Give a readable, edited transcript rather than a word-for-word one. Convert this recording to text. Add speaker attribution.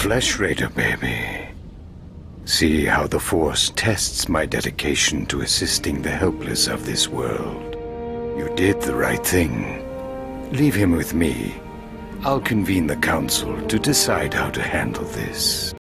Speaker 1: Flesh Raider, baby. See how the Force tests my dedication to assisting the helpless of this world. You did the right thing. Leave him with me. I'll convene the council to decide how to handle this.